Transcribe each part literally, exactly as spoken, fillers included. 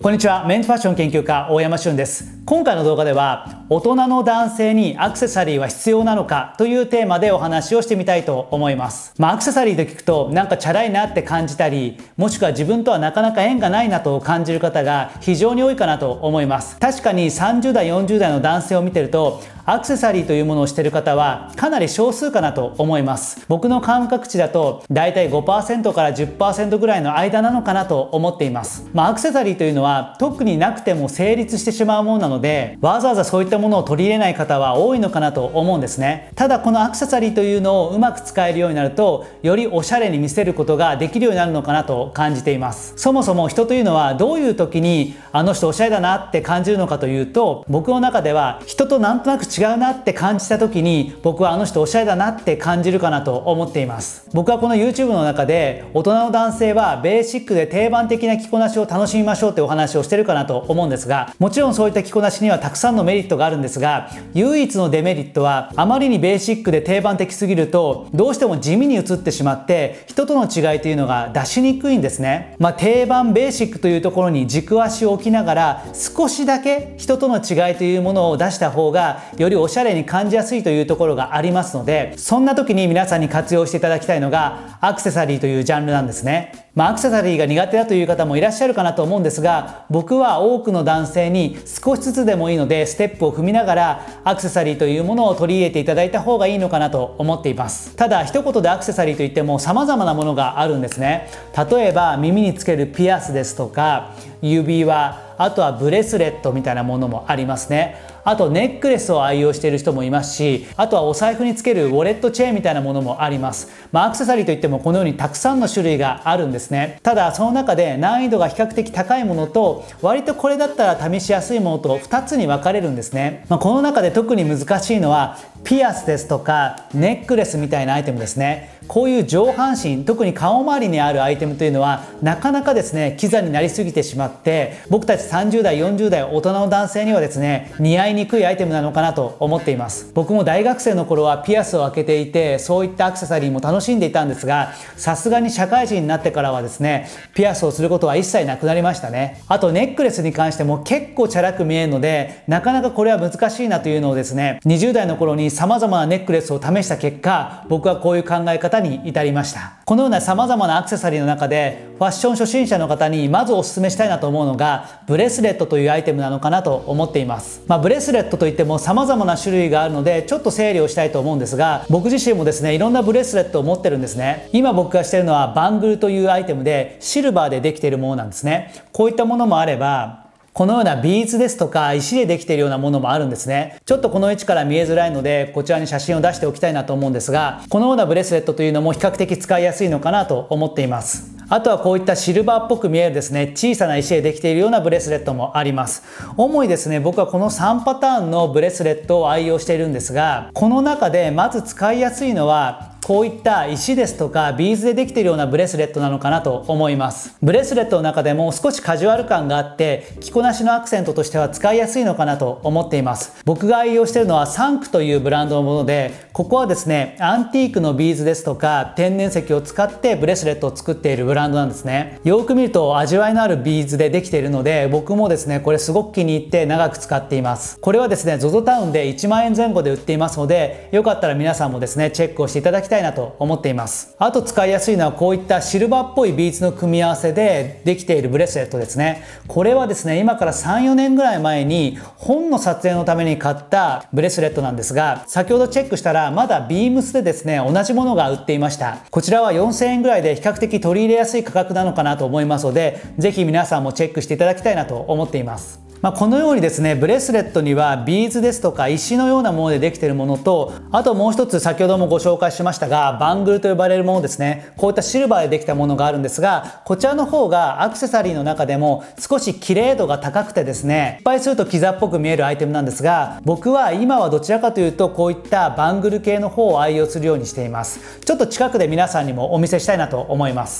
こんにちは、メンズファッション研究家大山俊です。今回の動画では大人の男性にアクセサリーは必要なのかというテーマでお話をしてみたいと思います。まあアクセサリーと聞くとなんかチャラいなって感じたり、もしくは自分とはなかなか縁がないなと感じる方が非常に多いかなと思います。確かにさんじゅう代よんじゅう代の男性を見てるとアクセサリーというものをしている方はかなり少数かなと思います。僕の感覚値だとだいたい ごパーセント から じゅっパーセント ぐらいの間なのかなと思っています。まあアクセサリーというのは特になくても成立してしまうものなので、わざわざそういったものを取り入れない方は多いのかなと思うんですね。ただこのアクセサリーというのをうまく使えるようになると、よりおしゃれに見せることができるようになるのかなと感じています。そもそも人というのはどういう時にあの人おしゃれだなって感じるのかというと、僕の中では人となんとなく違うなって感じた時に僕はあの人おしゃれだなって感じるかなと思っています。僕はこの YouTube の中で大人の男性はベーシックで定番的な着こなしを楽しみましょうってお話をしてるかなと思うんですが、もちろんそういった着こなしにはたくさんのメリットがあるんですが、唯一のデメリットはあまりにベーシックで定番的すぎるとどうしても地味に映ってしまって人との違いというのが出しにくいんですね。まあ、定番ベーシックというところに軸足を置きながら少しだけ人との違いというものを出した方がよりおしゃれに感じやすいというところがありますので、そんな時に皆さんに活用していただきたいのがアクセサリーというジャンルなんですね。まあ、アクセサリーが苦手だという方もいらっしゃるかなと思うんですが、僕は多くの男性に少しずつでもいいのでステップを踏みながらアクセサリーというものを取り入れていただいた方がいいのかなと思っています。ただ一言でアクセサリーといっても様々なものがあるんですね。例えば耳につけるピアスですとか指輪、あとはブレスレットみたいなものもありますね。あとネックレスを愛用している人もいますし、あとはお財布につけるウォレットチェーンみたいなものもあります。まあアクセサリーといってもこのようにたくさんの種類があるんですね。ただその中で難易度が比較的高いものと割とこれだったら試しやすいものとふたつに分かれるんですね。まあ、この中で特に難しいのはピアスですとかネックレスみたいなアイテムですね。こういう上半身、特に顔周りにあるアイテムというのはなかなかですねキザになりすぎてしまって、僕たちさんじゅう代よんじゅう代大人の男性にはですね似合いにくいアイテムなのかなと思っています。僕も大学生の頃はピアスを開けていてそういったアクセサリーも楽しんでいたんですが、さすがに社会人になってからはですねピアスをすることは一切なくなりましたね。あとネックレスに関しても結構チャラく見えるのでなかなかこれは難しいなというのをですねにじゅう代の頃に様々なネックレスを試した結果、僕はこういう考え方に至りました。このような様々なアクセサリーの中でファッション初心者の方にまずお勧めしたいなと思うのがブレスレットというアイテムなのかなと思っています。まあ、ブレスレットといっても様々な種類があるのでちょっと整理をしたいと思うんですが、僕自身もですねいろんなブレスレットを持ってるんですね。今僕がしているのはバングルというアイテムでシルバーでできているものなんですね。こういったものもあればこのようなビーズですとか石でできているようなものもあるんですね。ちょっとこの位置から見えづらいのでこちらに写真を出しておきたいなと思うんですが、このようなブレスレットというのも比較的使いやすいのかなと思っています。あとはこういったシルバーっぽく見えるですね小さな石でできているようなブレスレットもあります。主にですね僕はこのさんパターンのブレスレットを愛用しているんですが、この中でまず使いやすいのはこういった石ですとかビーズでできているようなブレスレットなのかなと思います。ブレスレットの中でも少しカジュアル感があって着こなしのアクセントとしては使いやすいのかなと思っています。僕が愛用しているのはサンクというブランドのもので、ここはですねアンティークのビーズですとか天然石を使ってブレスレットを作っているブランドなんですね。よく見ると味わいのあるビーズでできているので僕もですねこれすごく気に入って長く使っています。これはですね ゾゾ タウンでいちまんえんぜん後で売っていますので、よかったら皆さんもですねチェックをしていただきたいなと思っています。あと使いやすいのはこういったシルバーっぽいビーズの組み合わせでできているブレスレットですね。これはですね今からさんよねんぐらい前に本の撮影のために買ったブレスレットなんですが、先ほどチェックしたらまだビームスでですね同じものが売っていました。こちらはよんせんえんぐらいで比較的取り入れやすい価格なのかなと思いますので、ぜひ皆さんもチェックしていただきたいなと思っています。まあ、このようにですねブレスレットにはビーズですとか石のようなものでできているものと、あともう一つ先ほどもご紹介しましたがバングルと呼ばれるものですね。こういったシルバーでできたものがあるんですが、こちらの方がアクセサリーの中でも少し綺麗度が高くてですね失敗するとキザっぽく見えるアイテムなんですが、僕は今はどちらかというとこういったバングル系の方を愛用するようにしています。ちょっと近くで皆さんにもお見せしたいなと思います。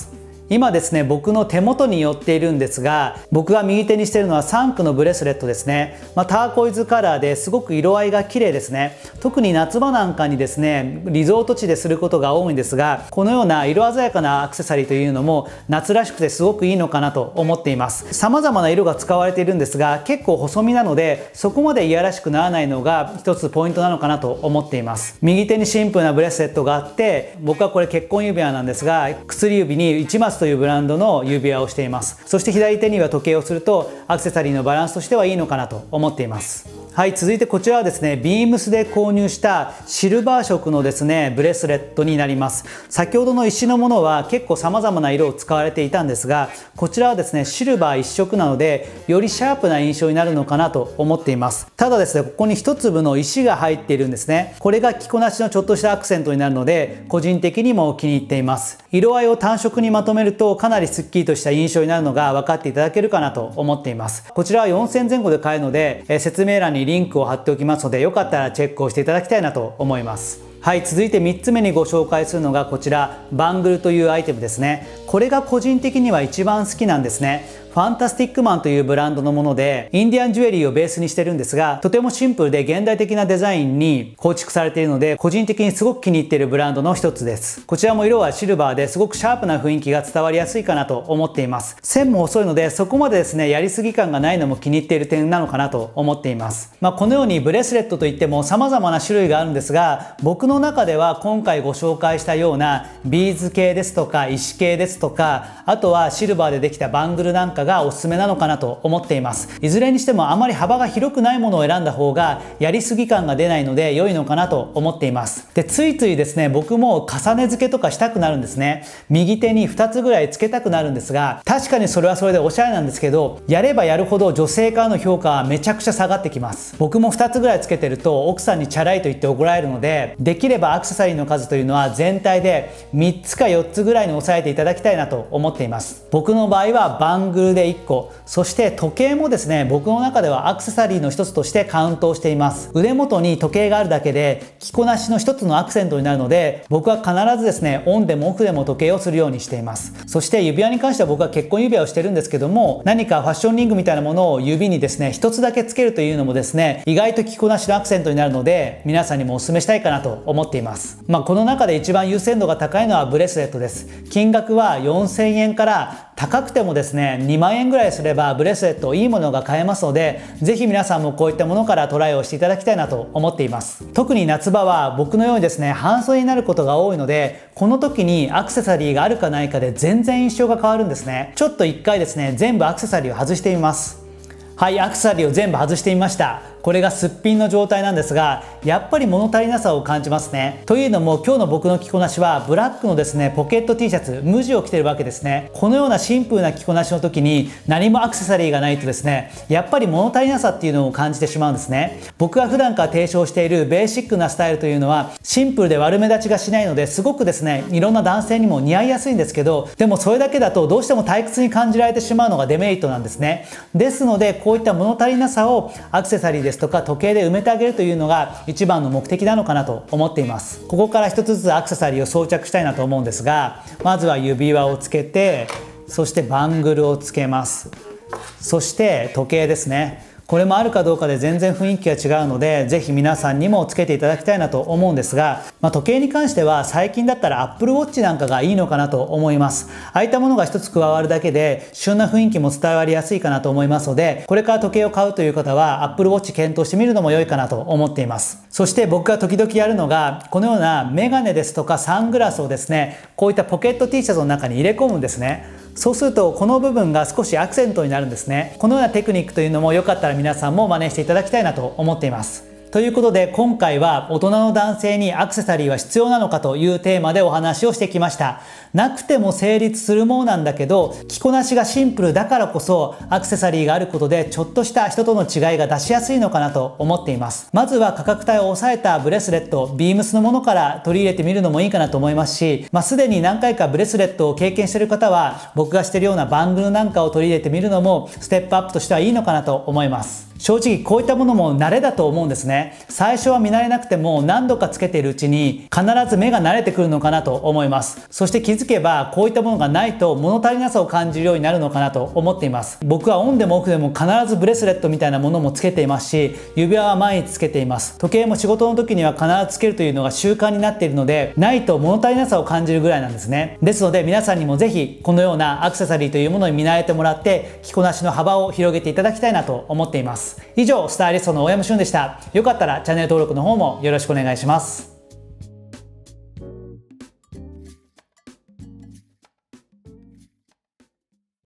今ですね、僕の手元に寄っているんですが、僕が右手にしているのはサンクのブレスレットですね。まあ、ターコイズカラーですごく色合いが綺麗ですね。特に夏場なんかにですね、リゾート地ですることが多いんですが、このような色鮮やかなアクセサリーというのも夏らしくてすごくいいのかなと思っています。様々な色が使われているんですが、結構細身なので、そこまでいやらしくならないのが一つポイントなのかなと思っています。右手にシンプルなブレスレットがあって、僕はこれ結婚指輪なんですが、薬指にいちまつというブランドの指輪をしています。そして左手には時計をするとアクセサリーのバランスとしてはいいのかなと思っています。はい、続いてこちらはですね、ビームスで購入したシルバー色のですね、ブレスレットになります。先ほどの石のものは結構様々な色を使われていたんですが、こちらはですね、シルバー一色なので、よりシャープな印象になるのかなと思っています。ただですね、ここに一粒の石が入っているんですね。これが着こなしのちょっとしたアクセントになるので、個人的にも気に入っています。色合いを単色にまとめると、かなりスッキリとした印象になるのが分かっていただけるかなと思っています。こちらはよんせんぜん後で買えるので、え説明欄にリンクを貼っておきますので、よかったらチェックをしていただきたいなと思います。はい、続いてみっつめにご紹介するのがこちら、バングルというアイテムですね。これが個人的には一番好きなんですね。ファンタスティックマンというブランドのもので、インディアンジュエリーをベースにしてるんですが、とてもシンプルで現代的なデザインに構築されているので、個人的にすごく気に入っているブランドの一つです。こちらも色はシルバーですごくシャープな雰囲気が伝わりやすいかなと思っています。線も細いので、そこまでですね、やりすぎ感がないのも気に入っている点なのかなと思っています。まあ、このようにブレスレットといっても様々な種類があるんですが、僕の中では今回ご紹介したようなビーズ系ですとか石系ですとか、あとはシルバーでできたバングルなんかがおすすめなのかなかなと思っています。いずれにしてもあまり幅が広くないものを選んだ方がやりすぎ感が出ないので良いのかなと思っています。で、ついついですね、僕も重ね付けとかしたくなるんですね。右手にふたつぐらいつけたくなるんですが、確かにそれはそれでおしゃれなんですけど、やればやるほど女性からの評価はめちゃくちゃ下がってきます。僕もふたつぐらいつけてると奥さんにチャラいと言って怒られるので、できればアクセサリーの数というのは全体でみっつかよっつぐらいに抑えていただきたいなと思っています。僕の場合はバングルでいっこ、そして時計もですね、僕の中ではアクセサリーの一つとしてカウントをしています。腕元に時計があるだけで着こなしの一つのアクセントになるので、僕は必ずですね、オンでもオフでも時計をするようにしています。そして指輪に関しては僕は結婚指輪をしてるんですけども、何かファッションリングみたいなものを指にですね、一つだけつけるというのもですね、意外と着こなしのアクセントになるので、皆さんにもお勧めしたいかなと思っています。まあ、この中で一番優先度が高いのはブレスレットです。金額はよんせんえんから高くてもですね、にまんえんぐらいすればブレスレットいいものが買えますので、ぜひ皆さんもこういったものからトライをしていただきたいなと思っています。特に夏場は僕のようにですね、半袖になることが多いので、この時にアクセサリーがあるかないかで全然印象が変わるんですね。ちょっと一回ですね、全部アクセサリーを外してみます。はい、アクセサリーを全部外してみました。これがすっぴんの状態なんですが、やっぱり物足りなさを感じますね。というのも今日の僕の着こなしはブラックのですね、ポケット T シャツ、無地を着てるわけですね。このようなシンプルな着こなしの時に何もアクセサリーがないとですね、やっぱり物足りなさっていうのを感じてしまうんですね。僕が普段から提唱しているベーシックなスタイルというのはシンプルで悪目立ちがしないので、すごくですね、いろんな男性にも似合いやすいんですけど、でもそれだけだとどうしても退屈に感じられてしまうのがデメリットなんですね。ですので、こういった物足りなさをアクセサリーですとか時計で埋めてあげるというのが一番の目的なのかなと思っています。ここから一つずつアクセサリーを装着したいなと思うんですが、まずは指輪をつけて、そしてバングルをつけます。そして時計ですね。これもあるかどうかで全然雰囲気が違うので、ぜひ皆さんにもつけていただきたいなと思うんですが、まあ、時計に関しては最近だったら Apple Watch なんかがいいのかなと思います。ああいったものが一つ加わるだけで旬な雰囲気も伝わりやすいかなと思いますので、これから時計を買うという方は Apple Watch 検討してみるのも良いかなと思っています。そして僕が時々やるのが、このようなメガネですとかサングラスをですね、こういったポケット T シャツの中に入れ込むんですね。そうするとこの部分が少しアクセントになるんですね。このようなテクニックというのもよかったら皆さんも真似していただきたいなと思っています。ということで今回は大人の男性にアクセサリーは必要なのかというテーマでお話をしてきました。なくても成立するものなんだけど、着こなしがシンプルだからこそアクセサリーがあることでちょっとした人との違いが出しやすいのかなと思っています。まずは価格帯を抑えたブレスレット、ビームスのものから取り入れてみるのもいいかなと思いますし、まあ、すでに何回かブレスレットを経験している方は僕がしているようなバングルなんかを取り入れてみるのもステップアップとしてはいいのかなと思います。 正直こういったものも慣れだと思うんですね。最初は見慣れなくても何度かつけているうちに必ず目が慣れてくるのかなと思います。そして気づけばこういったものがないと物足りなさを感じるようになるのかなと思っています。僕はオンでもオフでも必ずブレスレットみたいなものもつけていますし、指輪は毎日つけています。時計も仕事の時には必ずつけるというのが習慣になっているので、ないと物足りなさを感じるぐらいなんですね。ですので皆さんにもぜひこのようなアクセサリーというものに見慣れてもらって着こなしの幅を広げていただきたいなと思っています。以上、スタイリストの大山俊でした。よかったらチャンネル登録の方もよろしくお願いします。